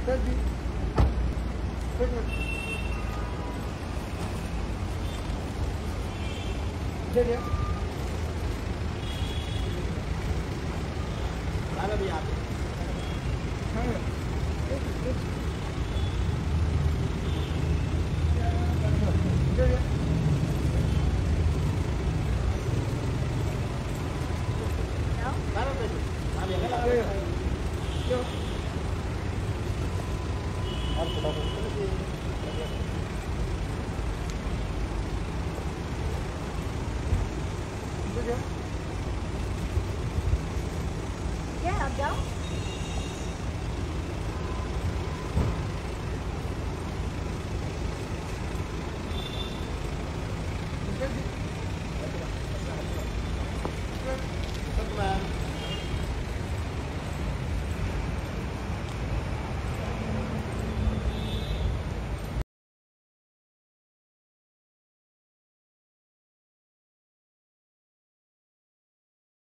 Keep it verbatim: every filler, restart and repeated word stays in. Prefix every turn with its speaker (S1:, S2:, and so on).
S1: sir जी एक minute दे दिया
S2: दादा भी आप
S1: हाँ एक एक दे दिया
S2: दादा बैठो आप ये लगा
S1: दे क्यों
S2: और थोड़ा
S1: दे दिया
S3: क्या आप जाओ